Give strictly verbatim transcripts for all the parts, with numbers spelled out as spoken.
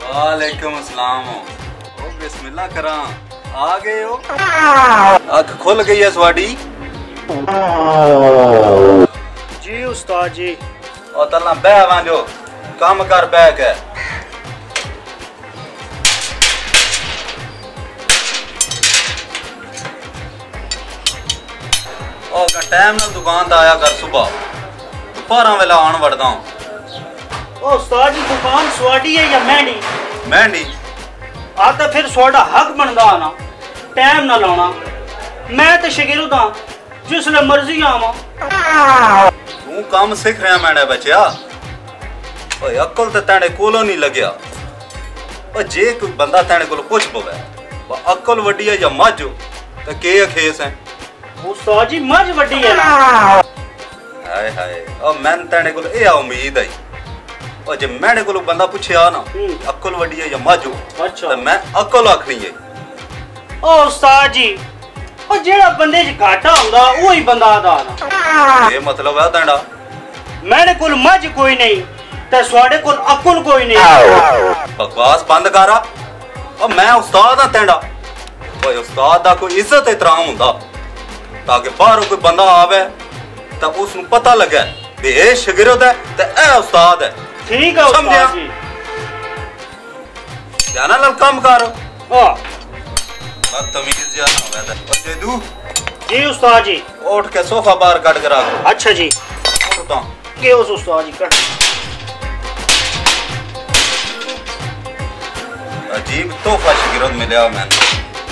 वालेकुम अस्सलाम। ओ बिस्मिल्लाह करा, आ गए हो? अख खुल गई है स्वाडी? जी उस्ताद जी। और तला बह वांजो काम कर बह के। और टाइम नाल दुकान दा आया कर, सुबह दोपहर वेला आन वड़दा हूं। ओ उस्ताद जी दुकान स्वाडी है या महंडी? महंडी। आ तो फिर स्वाडा हक बनदा आना, टाइम ना लाना। मैं तो शागिर्द हां, जिसले मर्जी आवा। तू काम सीख रहा मैंने बच्चा। ओए अकल तो तेरे कोलों नहीं लगया। ओ जे कोई बंदा तेरे कोल पुछ पवे वा अकल वड्डी है या मझ तो के खेस है? उस्ताद जी मझ वड्डी है ना। हाय हाय, ओ मैं तेरे कोल ए उम्मीद आई। और जे मैंने कोल बंदा पूछया ना अकल वड्डी है या मझ, अच्छा, तो मैं अकल आखनी है। ओ उस्ताद जी ओ जेड़ा बंदे च घाटा हुंदा ओही बंदा दा ना। ये मतलब है तेरा? मेरे कोल मझ कोई नहीं ते स्वाडे कोल अकल कोई नहीं। बकवास बंद कर। और मैं उस्ताद हां तेरा। ओए उस्ताद दा कोई इज्जत एहतराम हुंदा ताकि बाहरों कोई बंदा आवे तो उसनु पता लगे भी ए शागिर्द है ते ए उस्ताद है। ठीक है उस्ताद जी। ध्यान नाल काम कर। हां बदतमीज जाना होवे ते बच्चे दू। जी उस्ताद जी। उठ के सोफा बाहर कट के रख। अच्छा जी। उठता के उस उस्ताद जी कट। अजीब तोहफा शागिर्द मिला मैंने।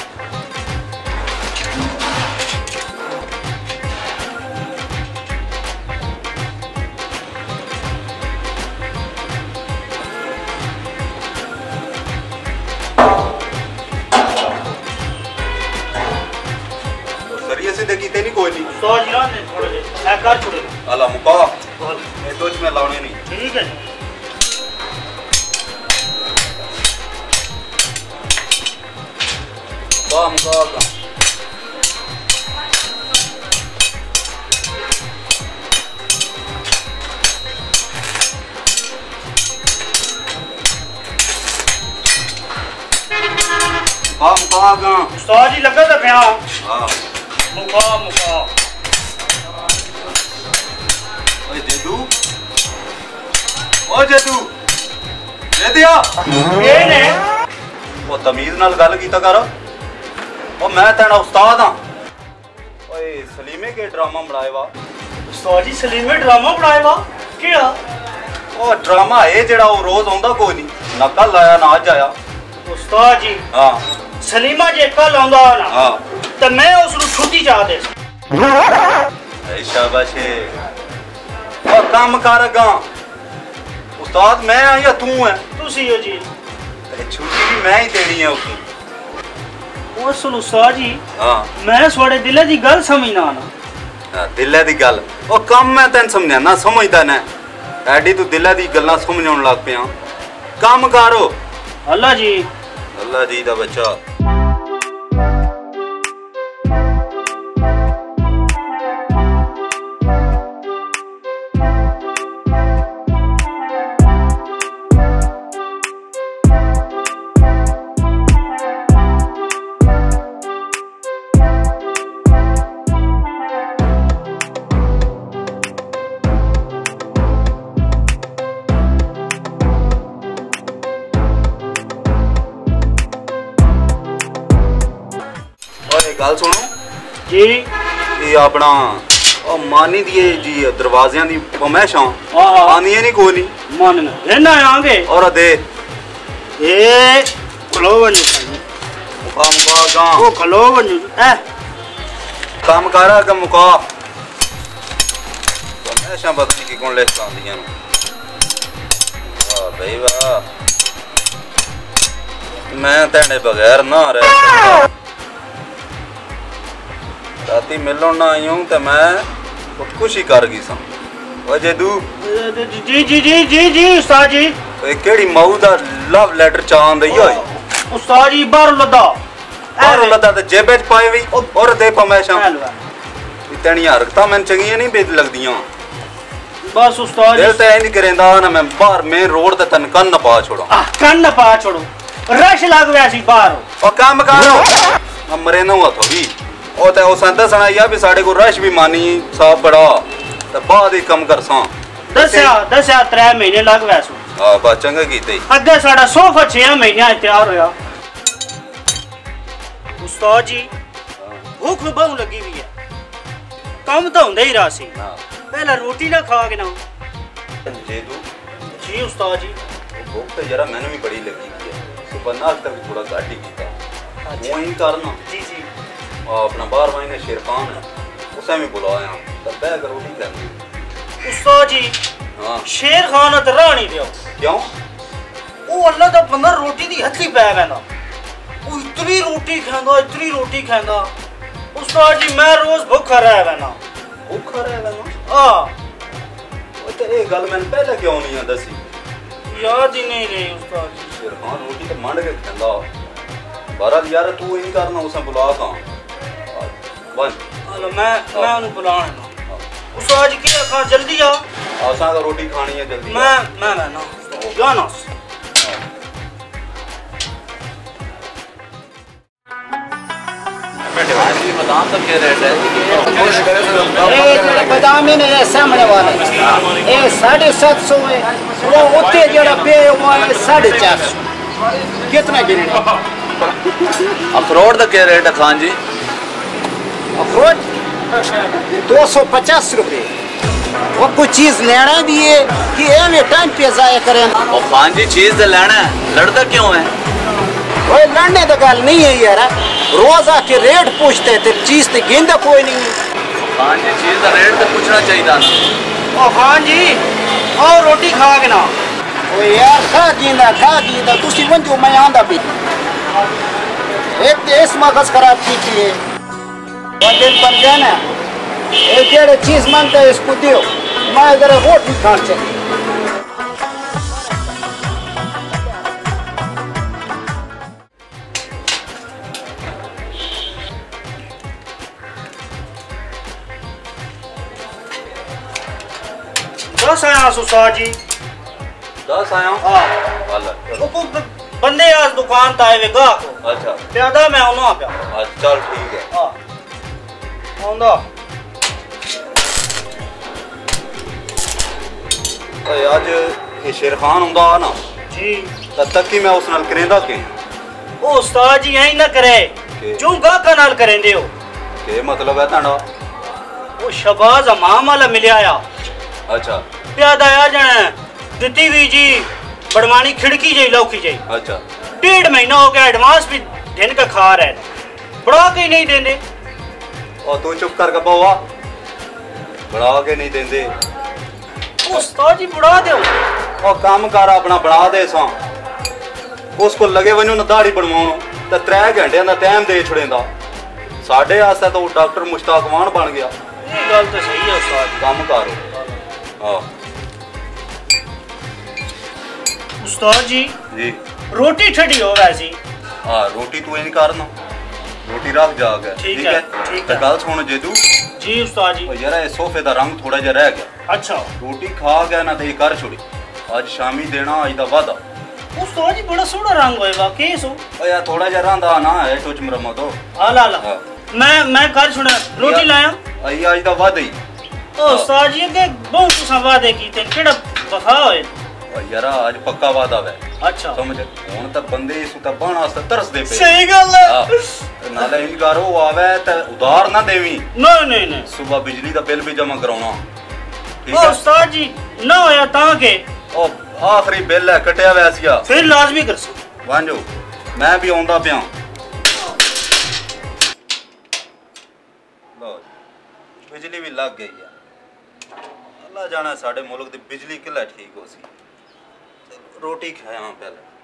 देखी नहीं कोई नहीं। उस्ताद जी ने थोड़े दे मैं कर छोड़े अल्लाह मुका मैं तो इसमें लाने नहीं। ठीक है मुका मुका मुका मुका गा। उस्ताद जी लगा था प्या। हां मुका मुका। ओए जेदू, ओ जेदू दे दिया ये ने वो तमीज नाल गल कीता कर। ओ मैं तेरा उस्ताद हां। ओए सलीमे के ड्रामा बनाए वा। उस्ताद जी सलीमे ड्रामा बनाए वा केड़ा? ओ ड्रामा है जेड़ा वो रोज आंदा कोई नहीं ना, कल आया ना आज आया। उस्ताद जी हां सलीमा जे कल आंदा ना हां तो मैं उसनु छुट्टी चाह दे। ऐ शाबाश है। और काम कर गा। उस्ताद मैं हां या तू है? तुसी हो जी। छुट्टी भी मैं ही देनी है उसको। ओ सुन उस्ताद जी। हां मैं थोड़े दिल दी गल समझना ना। हां दिल दी गल ओ कम मैं तैन समझाना समझदा ना। एडी तू दिल दी गल्लां समझाउण लग पिया। काम करो। अल्लाह जी। अल्लाह जी दा बच्चा। गल सुनो जी। ये अपना ओ मानी दी जी दरवाज़ियां दी फरमाइशां आंदियां नहीं कोई नहीं मन रहना आगे और दे ए खलो वनु काम का गा ओ खलो वनु ए काम करा के मुका फरमाइशां पता नहीं कि कौन लिस्ट आंदियां वाह भाई वाह। मैं तेरे बगैर ना रह सकता। राती मिलन ना आई हूं तो मैं खुदकुशी कर गई सा। ओ जेदू जी जी जी जी जी उस्ताद जी। ए केड़ी माऊ दा लव लेटर चांद दई होई उस्ताद जी बाहर लदा बाहर लदा ते जेबे च पाए वी और दे फरमाइशां। तेरी हरकतां मैनूं चंगियां नहीं बेद लगदियां। बस उस्ताद दिल ते नहीं करेंदा ना मैं बाहर मेन रोड ते तन कन न पा छोड़ा आ कन न पा छोड़ो रश लग वैसी सी बाहर ओ काम करो मैं मरे ना हुआ थोड़ी ओ ते ओ संत सनाया भी साडे को रश भी मानी साहब बड़ा ते बाद ही कम करसा दसया दसया त्रै महीने लग वैसो हां बा चंगा कीते अगे साडा सोफा छह महीने तैयार होया उस्ताद जी भूख बहु लगी हुई है कम तो होंदा ही रासी पहला रोटी ना खा के ना जे तू जी उस्ताद जी भूख तो जरा मैंने भी बड़ी लगी है सुबह नाश्ता भी थोड़ा घट ही कीता वो ही करना जी जी अपना बाहर महीने शेरखान है उसे भी बुलाया तब बैठ कर रोटी खानी उस्ताद जी हां शेर खान तो राह नहीं दियो क्यों वो अल्लाह दा बंदा रोटी दी हथली पै गया वो इतनी रोटी खांदा इतनी रोटी खांदा उस्ताद जी मैं रोज भूखा रह गया भूखा रह गया हां वो ते ये गल मैंने पहले क्यों नहीं दसी याद ही नहीं रही उस्ताद जी शेरखान रोटी तो मंड के खांदा बहरहाल यार तू ही करना उसे बुला का वन हेलो मैं मैं उन्हें बुलाना उस्ताद जी क्या खा जल्दी आ आसा का रोटी खानी है जल्दी मैं मैं मैं ना जाना बादाम तो क्या रेट है बादाम ने सामने वाला ये साढ़े सात सौ है वो उत्ते जरा पे वाले साढ़े चार सौ कितना गिरे अखरोट का क्या रेट है खान जी अखरोट दो सौ पचास रुपये वो कोई चीज लेना भी है कि एवं टाइम पे जाया करें और खान जी चीज तो लेना है लड़ता क्यों है वो लड़ने तो गल नहीं है यार रोज आके रेट पूछते थे चीज तो गिंदा कोई नहीं खान जी चीज का रेट तो पूछना चाहिए ना ओ खान जी और रोटी खा के ना ओ यार खा गिंदा खा गिंदा तुसी वंजो मैं आंदा भी एक तो इस मगज खराब की थी वो दिन पर जाना एक जेड़े चीज मांगता है इसको दियो मैं इधर रोटी खान चाहिए दस आया उस्ताद जी दस आया हां वाला वो बंदे आज दुकान ता आए वे गाहक अच्छा प्यादा मैं ओना पे अच्छा चल ठीक है हां आंदा ओए आज ये शेरखान हुंदा ना जी तब तक कि मैं उस नाल करेंदा के ओ उस्ताद जी यही ना करे जो गाहक नाल करेंदे हो के मतलब है ताड़ा वो शबाज अमाम वाला मिले आया अच्छा प्यादा आ जाना दिती हुई जी बड़वानी खिड़की जी लौकी जी अच्छा डेढ़ महीना हो गया एडवांस भी दिन का खा रहे बढ़ा के नहीं देंगे और तू चुप कर बउआ बढ़ा के नहीं देंदे उस्ताद जी बढ़ा दो और काम कर अपना बढ़ा दे सा उसको लगे वनो ना दाढ़ी बनवाओ तो त्रै घंटे का टाइम दे छुड़ेंदा साढ़े आस्ते तो डॉक्टर मुश्ताक मान बन गया ये गल तो सही है उस्ताद काम कर हाँ उस्ताद जी जी रोटी ठंडी हो वैसी हाँ रोटी तू इन करना रोटी रख जाके ठीक है, ठीक है। गल सुन जेदू जी उस्ताद जी यार ये सोफे का रंग थोड़ा जा रह गया अच्छा रोटी खा गया ना तो कर छोड़ी आज शामी देना अज का वादा उस्ताद जी बड़ा सोहना रंग होएगा केस हो ओ यार थोड़ा जा रंदा ना है टुच मरम्मा तो आला आला हाँ। मैं मैं कर छोड़ा रोटी लाया आई आज का वादा ही ओ उस्ताद जी के बहुत तुसा वादे कीते केड़ा वफा होए ओ यार आज पक्का वादा है अच्छा समझ हुन तक बंदे इस तक बन वास्ते तरसदे पे सही गल है हां नाले इन करो आवे त उधार ना देवी नहीं नहीं नहीं सुबह बिजली का बिल भी जमा कराना ठीक ओ है उस्ताद जी ना होया ता के ओ आखिरी बिल है कटिया वैसिया फिर लाजमी कर सक वांजो मैं भी आंदा पिया लो बिजली भी लग गई है अल्लाह जाने साडे मुल्क दी बिजली किला ठीक हो सी रोटी खाया पहले